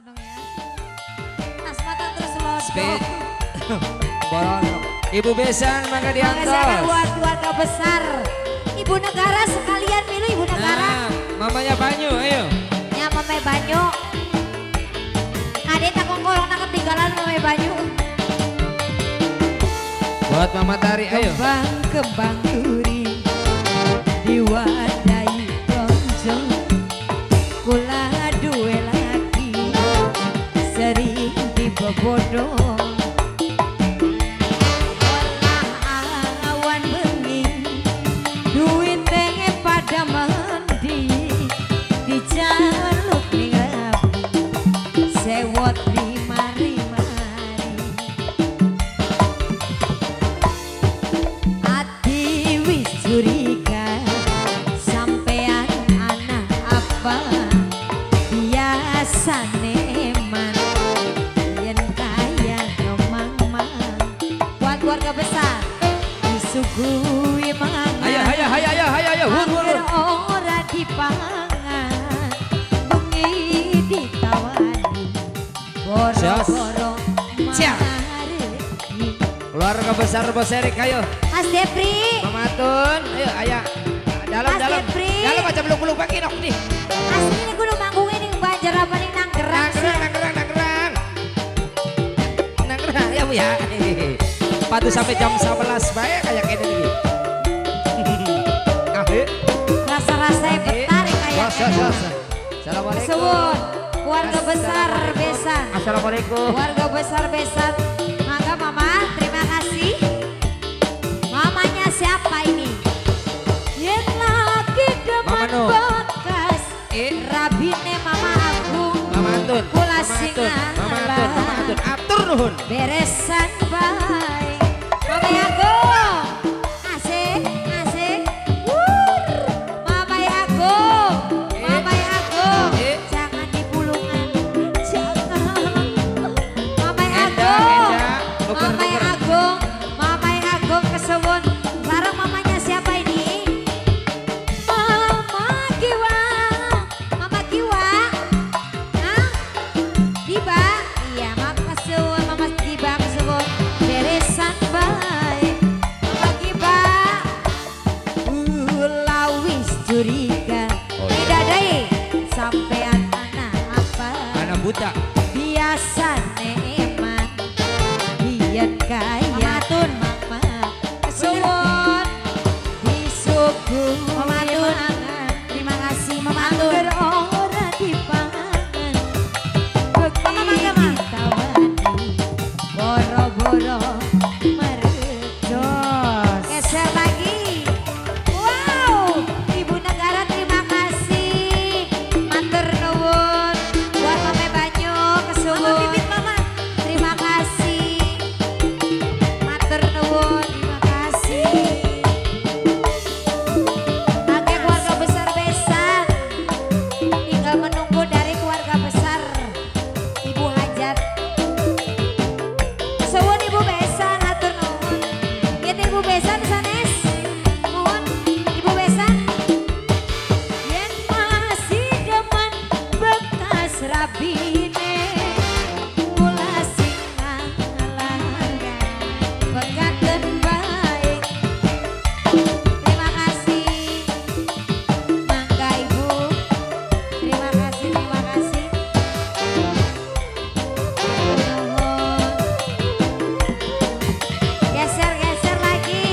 dong ya. Asmata terus lodok. Borono. Ibu Besan mangga diantos. Makasih buat keluarga besar. Ibu negara sekalian milu ibu negara. Nah, mamanya Banyu, ayo. Ya Mame Banyu. Ade tak kongkolong nak ketinggalan Mame Banyu. Buat Mama Tari, ayo. Kembang duri diwadai konco. Kula duwe lagi sering dibobodong. Olah awan bengi duit tenge pada mandi dijaluk ning rapi sewot rimari-mari. Ati wis curiga sampean anak apa biasane man yen kaya nomang-mang buat keluarga besar disuguhi mangan. Ayo, hur. Ora dipangan bengi ditawani boro-boro Siap. mareki. Keluarga besar Bos Erik, ayo. Mas Depri, Mama Tun, ayo ayah. Dalam. Mas Depri. Dalam aja beluk-beluk pakai nok nih. asli ini kudu manggung ini Banjar apa nih Nanggerang sih? Nanggerang, ya Bu ya. Patuh sampai jam 11 baik kayak gini nih. Rasa-rasanya bentar ya kayak Assalamualaikum. Suwun, keluarga besar Besan. Assalamualaikum. Keluarga besar Besan. Mangga Mama, terima kasih. Mamanya siapa ini? Yen lagi Mama demen Nur. bekas rabine Mama Agung. Mama Tun. Kula Mama sing Tun. Atur nuhun. beresan baik. Mama Agung. Asik. Mama Agung. Jangan dipulungan. Jangan. Mama Agung. Mama Agung kesuwun. Larang mamanya siapa ini? Mama Giwa. Hah? Diba? Iya, Mama kesuwun, Mama Giba kesuwun. Beresan baik. Mama Giba. Wis curiga. Tidak dai. Sampean anak apa? Anak buta. Biasa neman biyen kaya mama kesuwun disuguh Mama Tun. Terima kasih Mama Tun. Ora dipangan Mama ditawani boro-boro meredos. Geser lagi. Wow, Ibu Negara terima kasih. Matur nuwun buat Mame Banyu kesuwun. Terima kasih. Matur nuwun, terima kasih. Oke keluarga besar Besan. Tinggal menunggu dari keluarga besar Ibu Hajat. Kesuwun Ibu Besan, matur nuwun. Gitu Ibu Besan sanes. Nuwun Ibu Besan. Yen masih demen bekas rabine kula sing ngalanggan bekaten baik. Terima kasih. Mangga Ibu. Terima kasih. Geser lagi.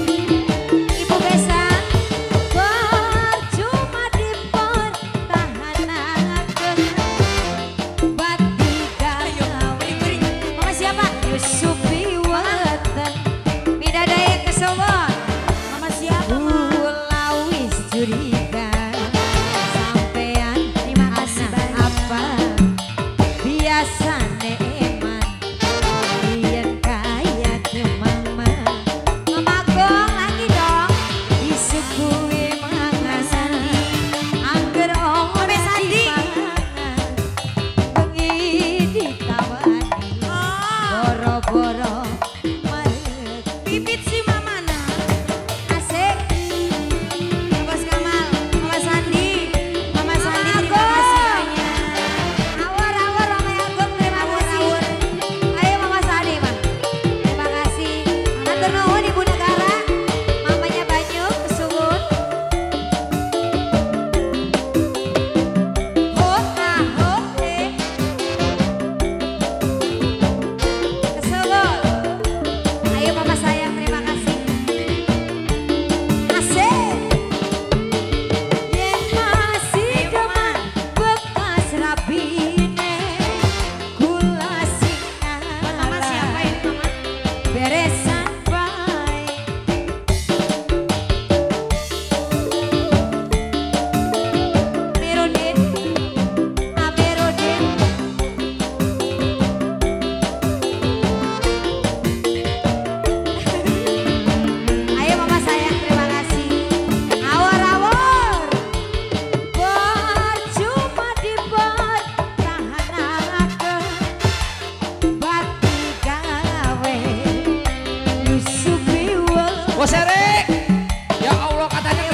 Ibu Besan percuma dipertahankan katanya